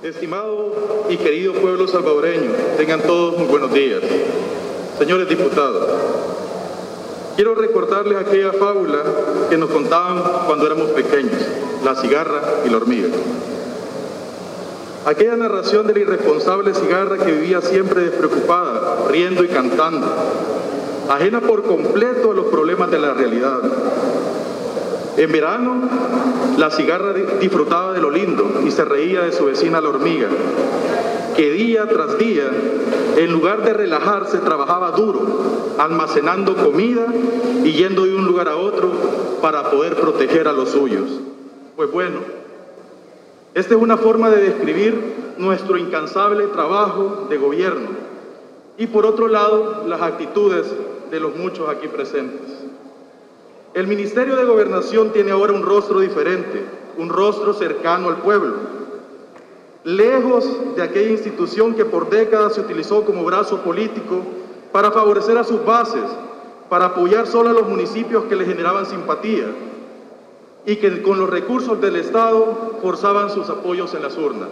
Estimado y querido pueblo salvadoreño, tengan todos muy buenos días. Señores diputados, quiero recordarles aquella fábula que nos contaban cuando éramos pequeños, la cigarra y la hormiga. Aquella narración de la irresponsable cigarra que vivía siempre despreocupada, riendo y cantando, ajena por completo a los problemas de la realidad. En verano, la cigarra disfrutaba de lo lindo y se reía de su vecina la hormiga, que día tras día, en lugar de relajarse, trabajaba duro, almacenando comida y yendo de un lugar a otro para poder proteger a los suyos. Pues bueno, esta es una forma de describir nuestro incansable trabajo de gobierno y, por otro lado, las actitudes de los muchos aquí presentes. El Ministerio de Gobernación tiene ahora un rostro diferente, un rostro cercano al pueblo, lejos de aquella institución que por décadas se utilizó como brazo político para favorecer a sus bases, para apoyar solo a los municipios que le generaban simpatía y que con los recursos del Estado forzaban sus apoyos en las urnas.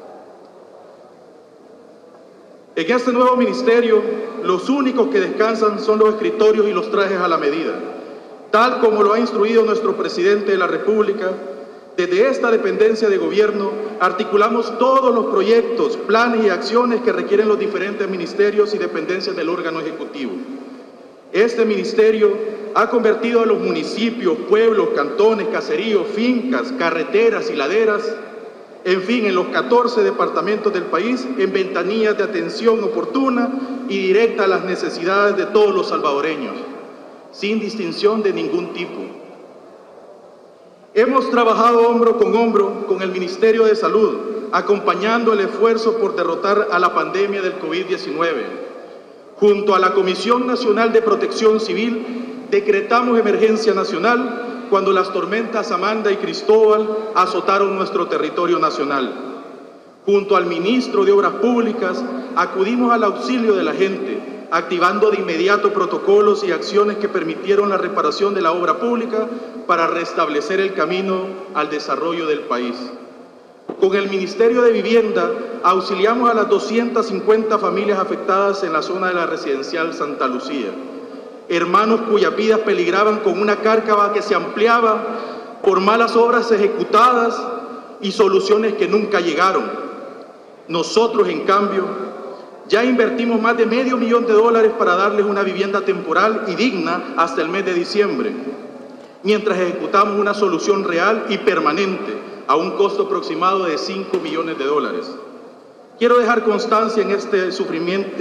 En este nuevo ministerio, los únicos que descansan son los escritorios y los trajes a la medida, tal como lo ha instruido nuestro presidente de la República. Desde esta dependencia de gobierno articulamos todos los proyectos, planes y acciones que requieren los diferentes ministerios y dependencias del órgano ejecutivo. Este ministerio ha convertido a los municipios, pueblos, cantones, caseríos, fincas, carreteras y laderas, en fin, en los 14 departamentos del país, en ventanillas de atención oportuna y directa a las necesidades de todos los salvadoreños, sin distinción de ningún tipo. Hemos trabajado hombro con el Ministerio de Salud, acompañando el esfuerzo por derrotar a la pandemia del COVID-19. Junto a la Comisión Nacional de Protección Civil, decretamos emergencia nacional cuando las tormentas Amanda y Cristóbal azotaron nuestro territorio nacional. Junto al Ministro de Obras Públicas, acudimos al auxilio de la gente, activando de inmediato protocolos y acciones que permitieron la reparación de la obra pública para restablecer el camino al desarrollo del país. Con el Ministerio de Vivienda auxiliamos a las 250 familias afectadas en la zona de la residencial Santa Lucía, hermanos cuyas vidas peligraban con una cárcava que se ampliaba por malas obras ejecutadas y soluciones que nunca llegaron. Nosotros, en cambio, ya invertimos más de $500 000 para darles una vivienda temporal y digna hasta el mes de diciembre, mientras ejecutamos una solución real y permanente a un costo aproximado de $5 millones. Quiero dejar constancia de este sufrimiento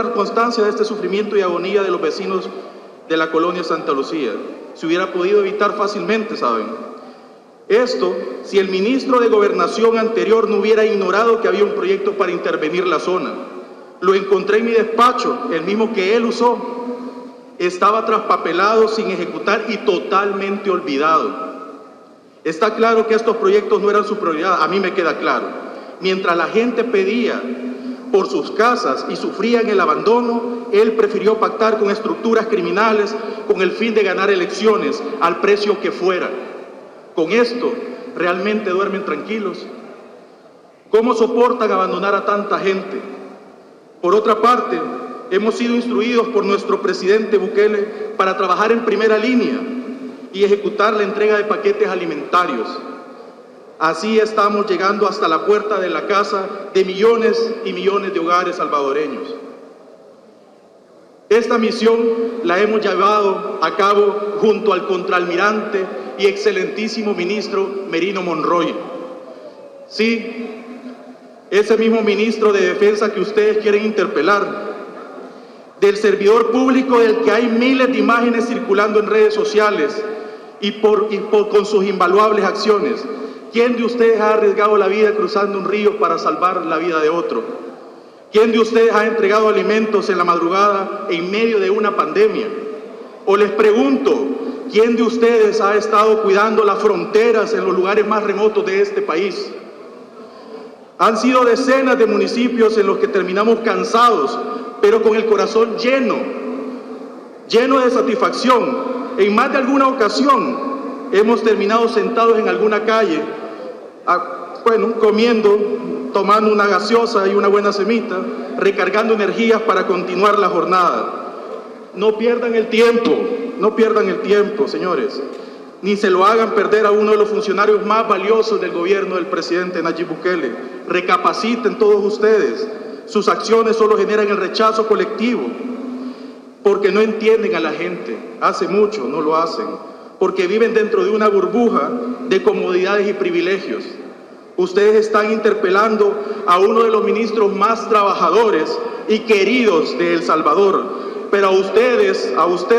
y agonía de los vecinos de la colonia Santa Lucía. Se hubiera podido evitar fácilmente, ¿saben? Esto, si el ministro de Gobernación anterior no hubiera ignorado que había un proyecto para intervenir la zona. Lo encontré en mi despacho, el mismo que él usó. Estaba traspapelado, sin ejecutar y totalmente olvidado. Está claro que estos proyectos no eran su prioridad, a mí me queda claro. Mientras la gente pedía por sus casas y sufrían el abandono, él prefirió pactar con estructuras criminales con el fin de ganar elecciones al precio que fuera. Con esto, ¿realmente duermen tranquilos? ¿Cómo soportan abandonar a tanta gente? Por otra parte, hemos sido instruidos por nuestro presidente Bukele para trabajar en primera línea y ejecutar la entrega de paquetes alimentarios. Así estamos llegando hasta la puerta de la casa de millones y millones de hogares salvadoreños. Esta misión la hemos llevado a cabo junto al contraalmirante y excelentísimo ministro Merino Monroy. Sí, ese mismo ministro de Defensa que ustedes quieren interpelar, del servidor público del que hay miles de imágenes circulando en redes sociales con sus invaluables acciones. ¿Quién de ustedes ha arriesgado la vida cruzando un río para salvar la vida de otro? ¿Quién de ustedes ha entregado alimentos en la madrugada en medio de una pandemia? O les pregunto, ¿quién de ustedes ha estado cuidando las fronteras en los lugares más remotos de este país? Han sido decenas de municipios en los que terminamos cansados, pero con el corazón lleno de satisfacción. En más de alguna ocasión hemos terminado sentados en alguna calle, comiendo tomando una gaseosa y una buena semita, recargando energías para continuar la jornada. No pierdan el tiempo, señores, ni se lo hagan perder a uno de los funcionarios más valiosos del gobierno del presidente Nayib Bukele. Recapaciten todos ustedes. Sus acciones solo generan el rechazo colectivo, porque no entienden a la gente. Hace mucho no lo hacen, porque viven dentro de una burbuja de comodidades y privilegios. Ustedes están interpelando a uno de los ministros más trabajadores y queridos de El Salvador, pero a ustedes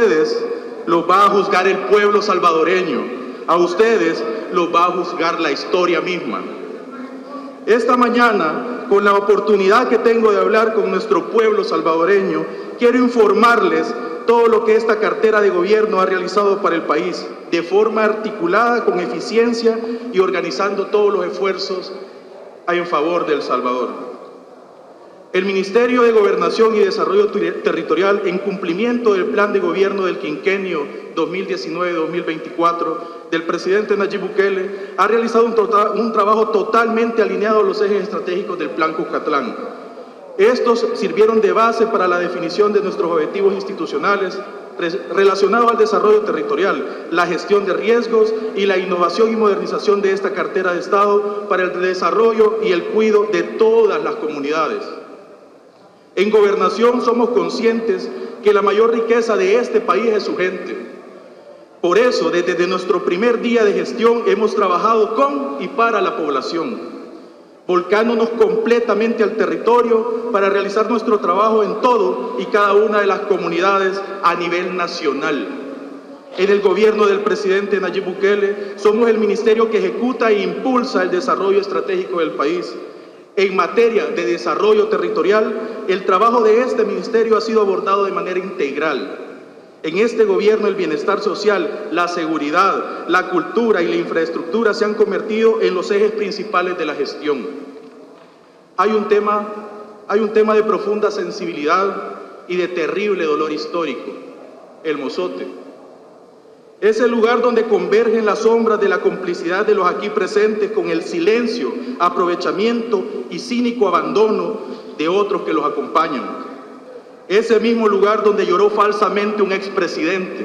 los va a juzgar el pueblo salvadoreño, a ustedes los va a juzgar la historia misma. Esta mañana, con la oportunidad que tengo de hablar con nuestro pueblo salvadoreño, quiero informarles todo lo que esta cartera de gobierno ha realizado para el país, de forma articulada, con eficiencia y organizando todos los esfuerzos en favor de El Salvador. El Ministerio de Gobernación y Desarrollo Territorial, en cumplimiento del plan de gobierno del quinquenio 2019-2024 del presidente Nayib Bukele, ha realizado un trabajo totalmente alineado a los ejes estratégicos del Plan Cuscatlán. Estos sirvieron de base para la definición de nuestros objetivos institucionales relacionados al desarrollo territorial, la gestión de riesgos y la innovación y modernización de esta cartera de Estado para el desarrollo y el cuidado de todas las comunidades. En gobernación somos conscientes que la mayor riqueza de este país es su gente. Por eso, desde nuestro primer día de gestión hemos trabajado con y para la población, volcándonos completamente al territorio para realizar nuestro trabajo en todo y cada una de las comunidades a nivel nacional. En el gobierno del presidente Nayib Bukele somos el ministerio que ejecuta e impulsa el desarrollo estratégico del país. En materia de desarrollo territorial, el trabajo de este ministerio ha sido abordado de manera integral. En este gobierno el bienestar social, la seguridad, la cultura y la infraestructura se han convertido en los ejes principales de la gestión. Hay un tema de profunda sensibilidad y de terrible dolor histórico: el Mozote. Es el lugar donde convergen las sombras de la complicidad de los aquí presentes con el silencio, aprovechamiento y cínico abandono de otros que los acompañan. Ese mismo lugar donde lloró falsamente un expresidente,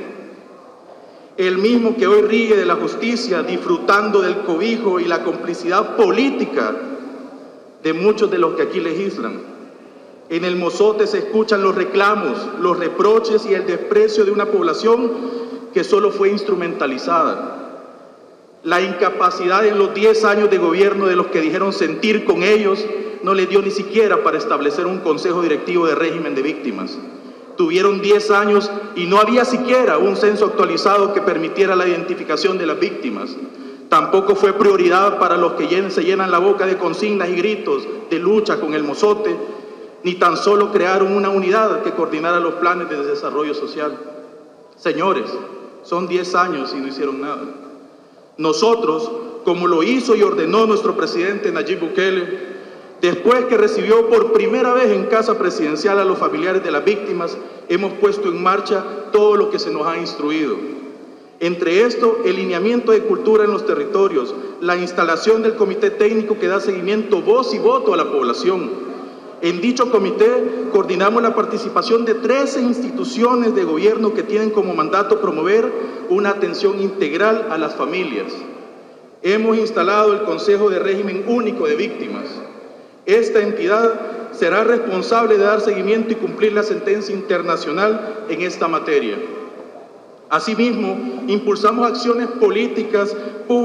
el mismo que hoy ríe de la justicia, disfrutando del cobijo y la complicidad política de muchos de los que aquí legislan. En el Mozote se escuchan los reclamos, los reproches y el desprecio de una población que solo fue instrumentalizada. La incapacidad en los 10 años de gobierno de los que dijeron sentir con ellos no les dio ni siquiera para establecer un consejo directivo de régimen de víctimas. Tuvieron 10 años y no había siquiera un censo actualizado que permitiera la identificación de las víctimas. Tampoco fue prioridad para los que se llenan la boca de consignas y gritos de lucha con el Mozote, ni tan solo crearon una unidad que coordinara los planes de desarrollo social. Señores, son 10 años y no hicieron nada. Nosotros, como lo hizo y ordenó nuestro presidente Nayib Bukele, después que recibió por primera vez en casa presidencial a los familiares de las víctimas, hemos puesto en marcha todo lo que se nos ha instruido. Entre esto, el lineamiento de cultura en los territorios, la instalación del comité técnico que da seguimiento, voz y voto a la población. En dicho comité coordinamos la participación de 13 instituciones de gobierno que tienen como mandato promover una atención integral a las familias. Hemos instalado el Consejo de Régimen Único de Víctimas. Esta entidad será responsable de dar seguimiento y cumplir la sentencia internacional en esta materia. Asimismo, impulsamos acciones políticas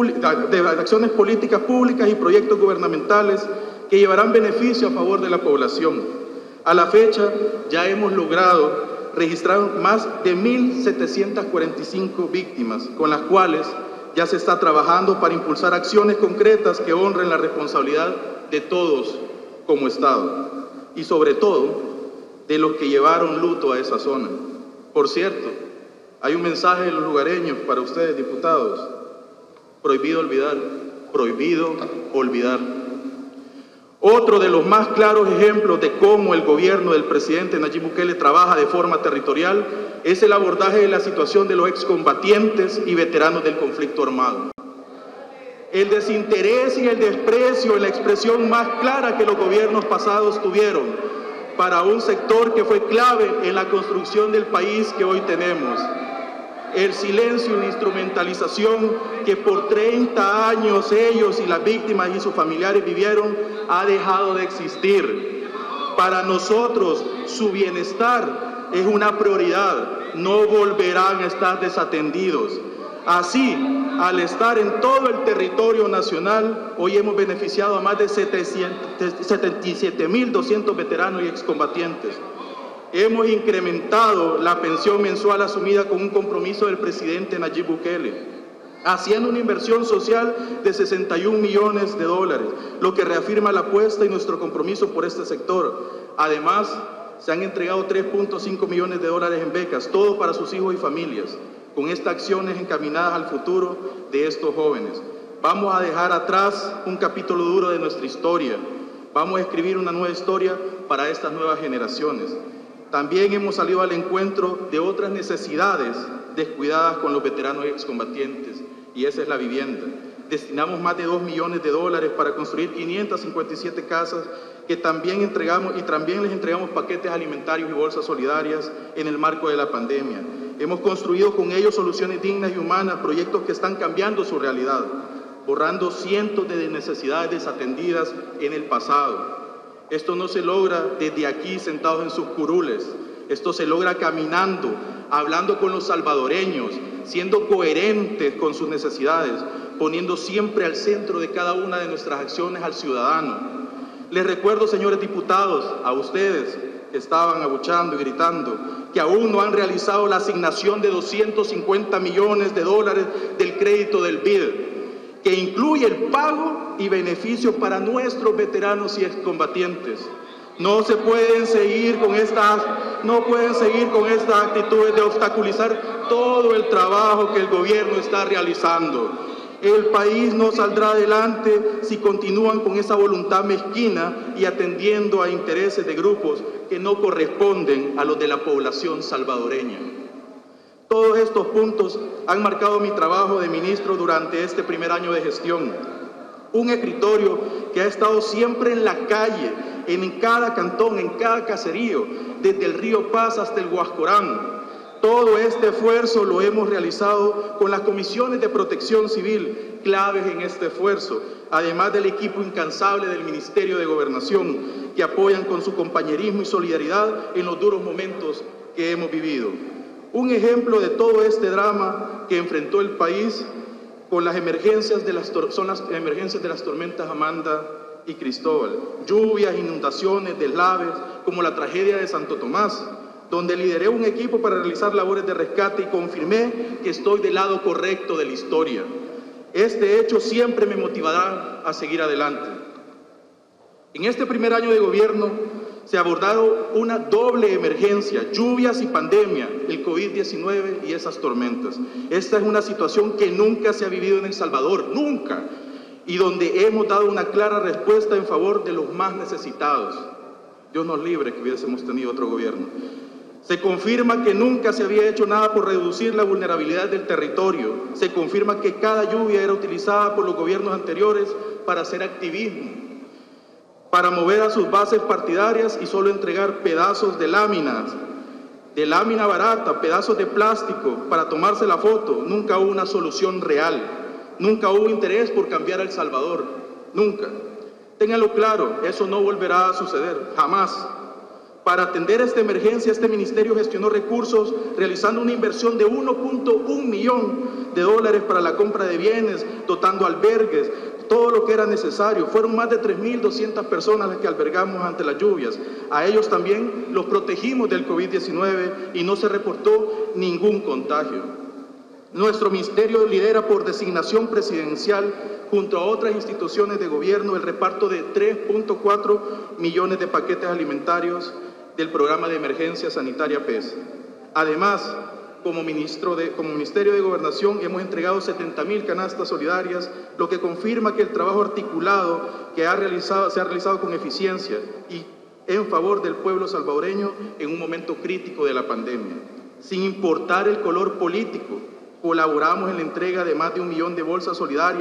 públicas y proyectos gubernamentales que llevarán beneficio a favor de la población. A la fecha, ya hemos logrado registrar más de 1.745 víctimas, con las cuales ya se está trabajando para impulsar acciones concretas que honren la responsabilidad de todos como Estado, y sobre todo, de los que llevaron luto a esa zona. Por cierto, hay un mensaje de los lugareños para ustedes, diputados: prohibido olvidar, prohibido olvidar. Otro de los más claros ejemplos de cómo el gobierno del presidente Nayib Bukele trabaja de forma territorial es el abordaje de la situación de los excombatientes y veteranos del conflicto armado. El desinterés y el desprecio en la expresión más clara que los gobiernos pasados tuvieron para un sector que fue clave en la construcción del país que hoy tenemos. El silencio y la instrumentalización que por 30 años ellos y las víctimas y sus familiares vivieron ha dejado de existir. Para nosotros, su bienestar es una prioridad. No volverán a estar desatendidos. Así, al estar en todo el territorio nacional, hoy hemos beneficiado a más de 77.200 veteranos y excombatientes. Hemos incrementado la pensión mensual asumida con un compromiso del presidente Nayib Bukele, haciendo una inversión social de 61 millones de dólares, lo que reafirma la apuesta y nuestro compromiso por este sector. Además, se han entregado 3.5 millones de dólares en becas, todo para sus hijos y familias, con estas acciones encaminadas al futuro de estos jóvenes. Vamos a dejar atrás un capítulo duro de nuestra historia. Vamos a escribir una nueva historia para estas nuevas generaciones. También hemos salido al encuentro de otras necesidades descuidadas con los veteranos y excombatientes, y esa es la vivienda. Destinamos más de 2 millones de dólares para construir 557 casas que también entregamos, y también les entregamos paquetes alimentarios y bolsas solidarias en el marco de la pandemia. Hemos construido con ellos soluciones dignas y humanas, proyectos que están cambiando su realidad, borrando cientos de necesidades desatendidas en el pasado. Esto no se logra desde aquí sentados en sus curules, esto se logra caminando, hablando con los salvadoreños, siendo coherentes con sus necesidades, poniendo siempre al centro de cada una de nuestras acciones al ciudadano. Les recuerdo, señores diputados, a ustedes que estaban abuchando y gritando, que aún no han realizado la asignación de 250 millones de dólares del crédito del BID, que incluye el pago y beneficio para nuestros veteranos y excombatientes. No pueden seguir con estas actitudes de obstaculizar todo el trabajo que el gobierno está realizando. El país no saldrá adelante si continúan con esa voluntad mezquina y atendiendo a intereses de grupos que no corresponden a los de la población salvadoreña. Todos estos puntos han marcado mi trabajo de ministro durante este primer año de gestión. Un escritorio que ha estado siempre en la calle, en cada cantón, en cada caserío, desde el río Paz hasta el Huascorán. Todo este esfuerzo lo hemos realizado con las comisiones de protección civil, claves en este esfuerzo, además del equipo incansable del Ministerio de Gobernación, que apoyan con su compañerismo y solidaridad en los duros momentos que hemos vivido. Un ejemplo de todo este drama que enfrentó el país con las emergencias son las emergencias de las tormentas Amanda y Cristóbal. Lluvias, inundaciones, deslaves, como la tragedia de Santo Tomás, donde lideré un equipo para realizar labores de rescate y confirmé que estoy del lado correcto de la historia. Este hecho siempre me motivará a seguir adelante. En este primer año de gobierno se abordaron una doble emergencia, lluvias y pandemia, el COVID-19 y esas tormentas. Esta es una situación que nunca se ha vivido en El Salvador, nunca, y donde hemos dado una clara respuesta en favor de los más necesitados. Dios nos libre que hubiésemos tenido otro gobierno. Se confirma que nunca se había hecho nada por reducir la vulnerabilidad del territorio. Se confirma que cada lluvia era utilizada por los gobiernos anteriores para hacer activismo, para mover a sus bases partidarias y solo entregar pedazos de lámina barata, pedazos de plástico para tomarse la foto. Nunca hubo una solución real, nunca hubo interés por cambiar a El Salvador, nunca. Ténganlo claro, eso no volverá a suceder, jamás. Para atender esta emergencia, este ministerio gestionó recursos realizando una inversión de 1.1 millón de dólares para la compra de bienes, dotando albergues, todo lo que era necesario. Fueron más de 3.200 personas las que albergamos ante las lluvias. A ellos también los protegimos del COVID-19 y no se reportó ningún contagio. Nuestro ministerio lidera por designación presidencial, junto a otras instituciones de gobierno, el reparto de 3.4 millones de paquetes alimentarios del programa de emergencia sanitaria PES. Además, como Ministerio de Gobernación hemos entregado 70.000 canastas solidarias, lo que confirma que el trabajo articulado se ha realizado con eficiencia y en favor del pueblo salvadoreño en un momento crítico de la pandemia. Sin importar el color político, colaboramos en la entrega de más de 1 millón de bolsas solidarias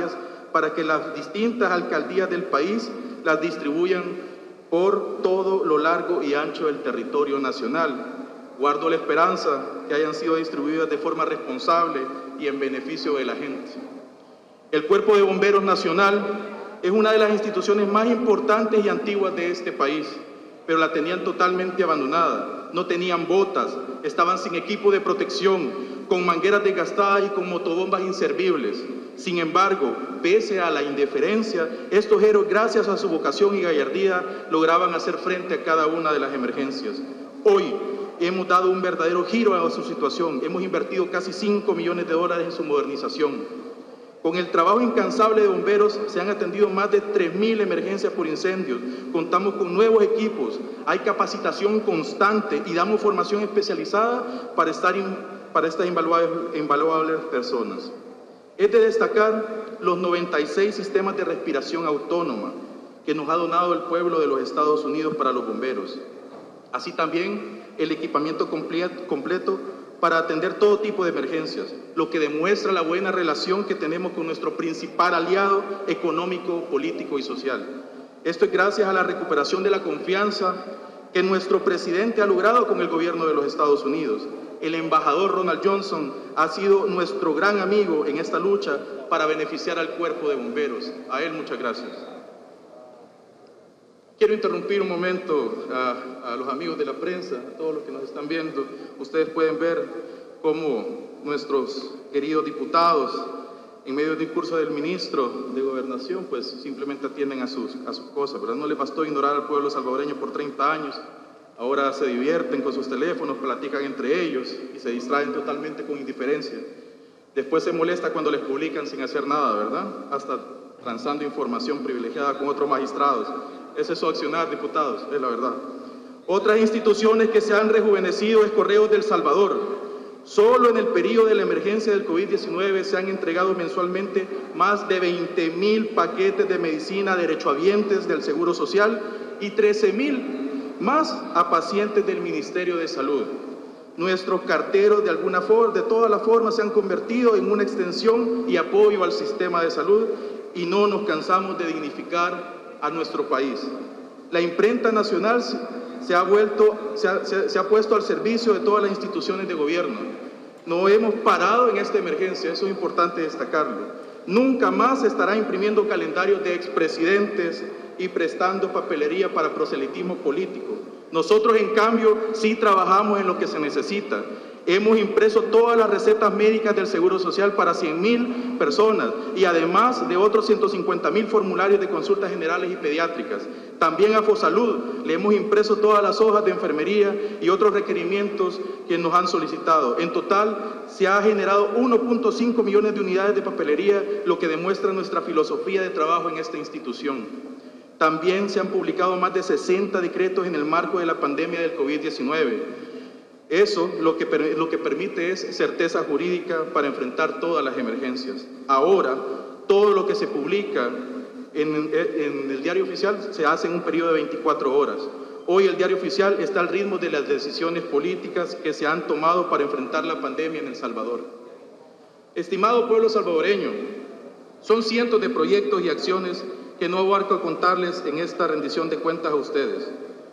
para que las distintas alcaldías del país las distribuyan por todo lo largo y ancho del territorio nacional. Guardo la esperanza que hayan sido distribuidas de forma responsable y en beneficio de la gente. El Cuerpo de Bomberos Nacional es una de las instituciones más importantes y antiguas de este país, pero la tenían totalmente abandonada. No tenían botas, estaban sin equipo de protección, con mangueras desgastadas y con motobombas inservibles. Sin embargo, pese a la indiferencia, estos héroes, gracias a su vocación y gallardía, lograban hacer frente a cada una de las emergencias. Hoy hemos dado un verdadero giro a su situación. Hemos invertido casi $5 millones en su modernización. Con el trabajo incansable de bomberos se han atendido más de 3.000 emergencias por incendios. Contamos con nuevos equipos, hay capacitación constante y damos formación especializada para estas invaluables personas. Es de destacar los 96 sistemas de respiración autónoma que nos ha donado el pueblo de los Estados Unidos para los bomberos. Así también el equipamiento completo para atender todo tipo de emergencias, lo que demuestra la buena relación que tenemos con nuestro principal aliado económico, político y social. Esto es gracias a la recuperación de la confianza que nuestro presidente ha logrado con el gobierno de los Estados Unidos. El embajador Ronald Johnson ha sido nuestro gran amigo en esta lucha para beneficiar al cuerpo de bomberos. A él muchas gracias. Quiero interrumpir un momento a los amigos de la prensa, a todos los que nos están viendo. Ustedes pueden ver cómo nuestros queridos diputados, en medio del discurso del ministro de Gobernación, pues simplemente atienden a sus cosas, ¿verdad? No les bastó ignorar al pueblo salvadoreño por 30 años, ahora se divierten con sus teléfonos, platican entre ellos y se distraen totalmente con indiferencia. Después se molesta cuando les publican sin hacer nada, ¿verdad? Hasta transando información privilegiada con otros magistrados. Ese es su accionar, diputados, es la verdad. Otras instituciones que se han rejuvenecido es Correos del Salvador. Solo en el periodo de la emergencia del COVID-19 se han entregado mensualmente más de 20.000 paquetes de medicina a derechohabientes del Seguro Social y 13.000 más a pacientes del Ministerio de Salud. Nuestros carteros de todas las formas se han convertido en una extensión y apoyo al sistema de salud y no nos cansamos de dignificar a nuestro país. La imprenta nacional se ha puesto al servicio de todas las instituciones de gobierno. No hemos parado en esta emergencia, eso es importante destacarlo. Nunca más se estará imprimiendo calendarios de expresidentes y prestando papelería para proselitismo político. Nosotros, en cambio, sí trabajamos en lo que se necesita. Hemos impreso todas las recetas médicas del Seguro Social para 100.000 personas y además de otros 150.000 formularios de consultas generales y pediátricas. También a Fosalud le hemos impreso todas las hojas de enfermería y otros requerimientos que nos han solicitado. En total, se ha generado 1.5 millones de unidades de papelería, lo que demuestra nuestra filosofía de trabajo en esta institución. También se han publicado más de 60 decretos en el marco de la pandemia del COVID-19. Eso lo que permite es certeza jurídica para enfrentar todas las emergencias. Ahora, todo lo que se publica en el Diario Oficial se hace en un periodo de 24 horas. Hoy el Diario Oficial está al ritmo de las decisiones políticas que se han tomado para enfrentar la pandemia en El Salvador. Estimado pueblo salvadoreño, son cientos de proyectos y acciones que no abarco contarles en esta rendición de cuentas a ustedes.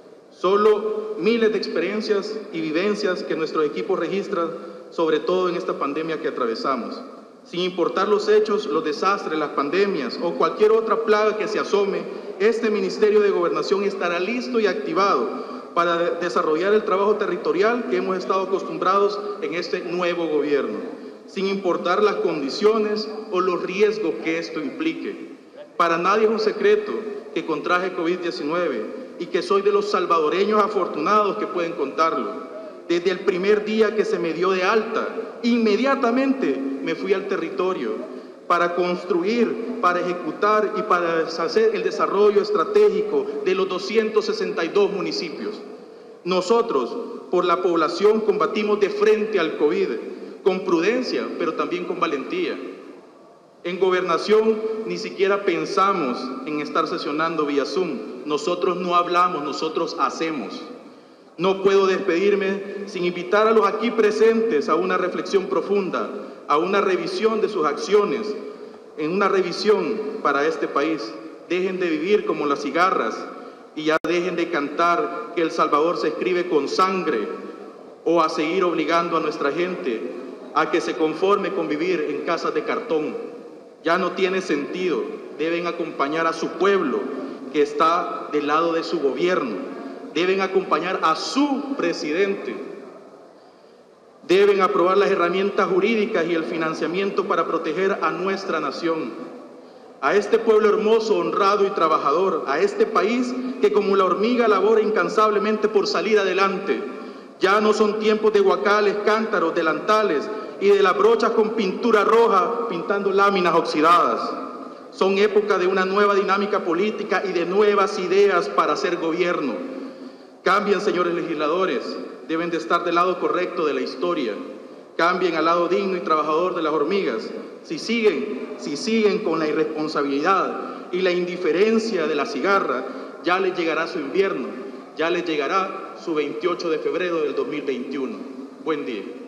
Solo miles de experiencias y vivencias que nuestros equipos registran, sobre todo en esta pandemia que atravesamos. Sin importar los hechos, los desastres, las pandemias o cualquier otra plaga que se asome, este Ministerio de Gobernación estará listo y activado para desarrollar el trabajo territorial que hemos estado acostumbrados en este nuevo gobierno, sin importar las condiciones o los riesgos que esto implique. Para nadie es un secreto que contraje COVID-19 y que soy de los salvadoreños afortunados que pueden contarlo. Desde el primer día que se me dio de alta, inmediatamente me fui al territorio para construir, para ejecutar y para hacer el desarrollo estratégico de los 262 municipios. Nosotros, por la población, combatimos de frente al COVID, con prudencia, pero también con valentía. En Gobernación ni siquiera pensamos en estar sesionando vía Zoom. Nosotros no hablamos, nosotros hacemos. No puedo despedirme sin invitar a los aquí presentes a una reflexión profunda, a una revisión de sus acciones, en una revisión para este país. Dejen de vivir como las cigarras y ya dejen de cantar que El Salvador se escribe con sangre, o a seguir obligando a nuestra gente a que se conforme con vivir en casas de cartón. Ya no tiene sentido. Deben acompañar a su pueblo que está del lado de su gobierno. Deben acompañar a su presidente. Deben aprobar las herramientas jurídicas y el financiamiento para proteger a nuestra nación, a este pueblo hermoso, honrado y trabajador, a este país que como la hormiga labora incansablemente por salir adelante. Ya no son tiempos de guacales, cántaros, delantales y de las brochas con pintura roja pintando láminas oxidadas. Son épocas de una nueva dinámica política y de nuevas ideas para hacer gobierno. Cambien, señores legisladores, deben de estar del lado correcto de la historia. Cambien al lado digno y trabajador de las hormigas. Si siguen con la irresponsabilidad y la indiferencia de la cigarra, ya les llegará su invierno, ya les llegará su 28 de febrero del 2021. Buen día.